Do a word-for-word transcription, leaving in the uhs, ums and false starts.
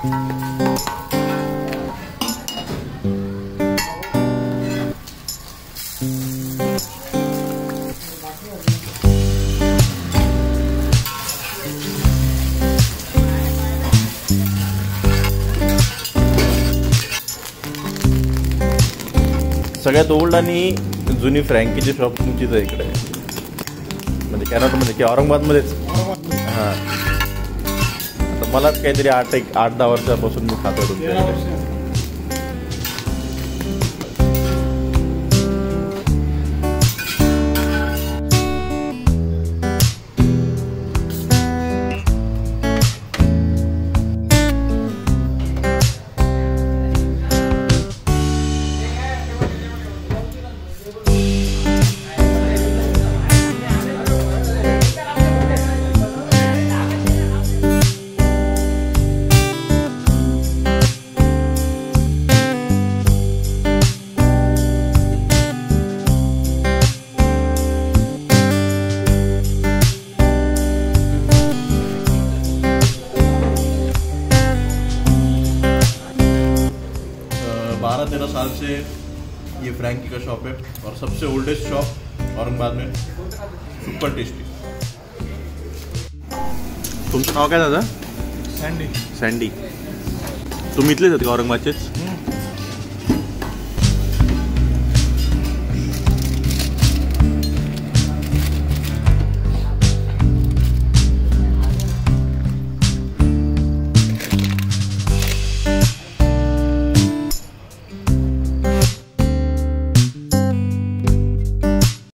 सगळ्यात ओल्ड आणि जुनी फ्रँकीची शॉप तुमचीच आहे इकडे, म्हणजे कॅनॉटमध्ये की औरंगाबादमध्येच? हां, आता मलाच काहीतरी आठ एक आठ दहा वर्षापासून मी खातो तुमच्याकडे. बारह तेरह साल से ये फ्रैंकी का शॉप है और सबसे ओल्डेस्ट शॉप औरंगाबाद में. Super tasty. तुमचं नाव काय दादा? सँडी. सँडी. तुम्ही इथलेच आहेत का औरंगाबादचेच?